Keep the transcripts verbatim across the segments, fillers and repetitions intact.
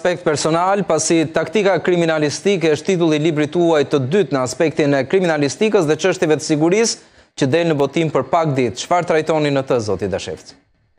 aspekt personal, pasi taktika kriminalistike është titulli i librit tuaj të dytë në aspektin e kriminalistikës dhe çështjeve të sigurisë që del në botim për pak ditë. Çfarë trajtoni në të, zoti Dashevci?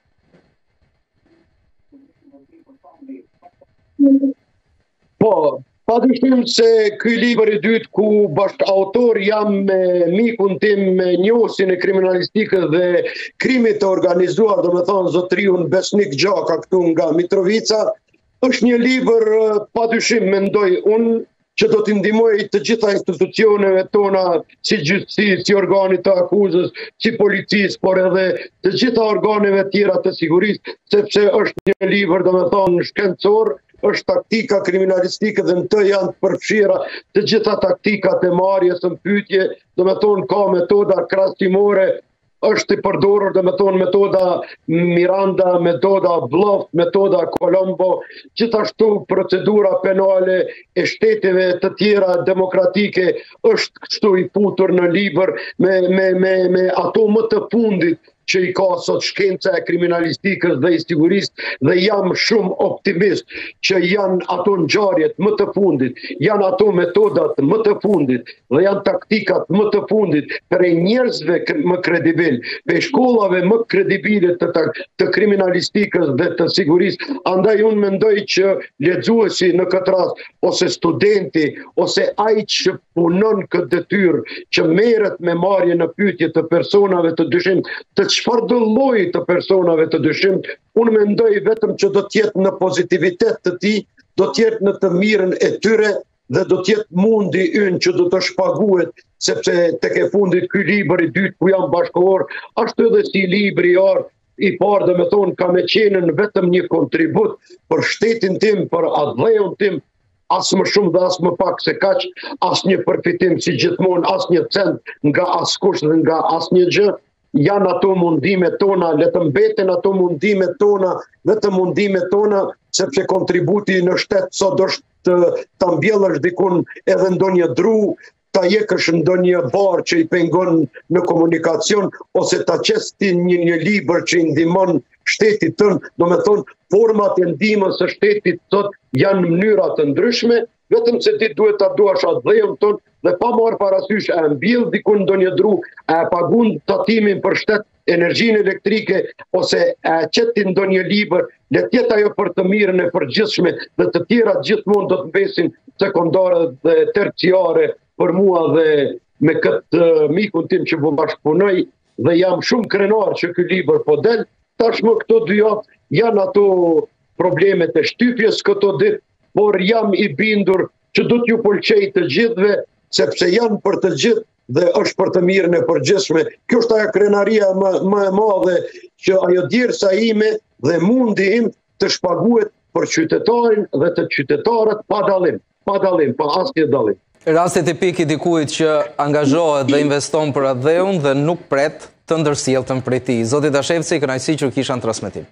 Po, pa dyshim se ky libër i dytë ku bashkë autor jam me mikun tim me njohësin e kriminalistikës dhe krimit të organizuar, do me thonë zotriun Besnik Gjaka këtu nga Mitrovica, është një libër pa dyshim mendoj unë që do t'i ndihmojë të gjitha institucioneve tona, si gjyqësisë, si organit të akuzës, si policisë, por edhe të gjitha organeve tjera të sigurisë, sepse është një libër, do me thonë, shkencor, është taktika kriminalistike dhe në të janë të përfshira të gjitha taktikat e marrjes në pyetje, do me thonë ka metoda krahasimore, është i përdorur dhe me thonë metoda Miranda, metoda Bluff, metoda Colombo, gjithashtu procedura penale e shteteve të tjera demokratike është kështu i futur në libër me, me, me, me ato më të fundit që i ka sot shkenca e kriminalistikës dhe i sigurisë dhe jam shumë optimist që janë ato ngjarjet më të fundit, janë ato metodat më të fundit dhe janë taktikat më të fundit për njerëzve më kredibil, për shkollave më kredibile të, të, të kriminalistikës dhe të sigurisë. Andaj unë mendoj që lexuesi në këtë rast, ose studenti, ose ai që punon këtë detyrë, që merret me marrje në pyetje të personave të dyshim, të çfarë do lloji të personave të dyshim, unë mendoj vetëm që do t'jetë në pozitivitet të tij, do t'jetë në të mirën e tyre dhe do t'jetë mundi ynë që do të shpaguhet, sepse tek e fundit ky libër i dytë ku jam bashkëkohor, ashtu edhe si libri i or i parë, dhe me thonë ka me qenën vetëm një kontribut për shtetin tim, për adheun tim, as më shumë dhe as më pak se kaq, as një përfitim si gjithmonë, as një cent nga askush dhe nga as një gjë. Janë ato mundimet tona, le të mbeten ato mundimet tona, vetëm mundimet tona, sepse kontributi në shtet sot është të, ta mbjellësh dikun edhe ndonjë dru, ta jekësh ndonjë bar që i pengon në komunikacion, ose ta qes ti një, një libër që i ndihmon shtetit tënë, do me thonë, format e ndihmës së shtetit sot janë mënyra të ndryshme, vetëm se ti duhet ta duash adheun tonë dhe pa marrë parasysh e mbjell dikun ndonjë dru, e pagun tatimin për shtet energjinë elektrike, ose e qeti ndonjë libër, le të jetë ajo për të mirën e përgjithshme dhe të tjerat gjithmonë do të mbesin sekondare dhe terciare për mua dhe me këtë mikun tim që po bashkëpunoj dhe jam shumë krenar që ky libër po del. Tashmë këto dy javë janë ato problemet e shtypjes këto ditë, por jam i bindur që do t'ju pëlqej të gjithëve, sepse janë për të gjithë dhe është për të mirën e përgjithshme. Kjo është ajo krenaria më, më e madhe që ajo djersa ime dhe mundi im të shpaguhet për qytetarin dhe të qytetarët pa dallim, pa dallim, pa asnjë dallim. Rasti tipik i dikujt që angazhohet dhe investon për adheun dhe nuk pret të ndërsjellten prej tij. Zoti Dashevci, kënaqësi që kisha në transmetim.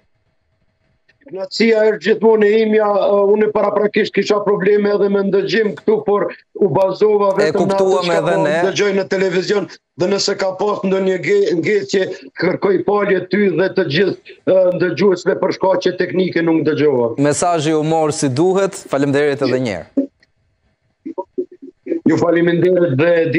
Kënaqësia është gjithmonë e imja, unë paraprakisht kisha probleme edhe me ndëgjim këtu, por u bazova vetëm në atë që po ndëgjoj në televizion dhe nëse ka pas ndonjë ngjeshje, kërkoj falje ty dhe të gjithë ndëgjuesve për shkaqe teknike nuk dëgjova. Mesazhi u mor si duhet. Faleminderit edhe një herë. Ju faleminderit dhe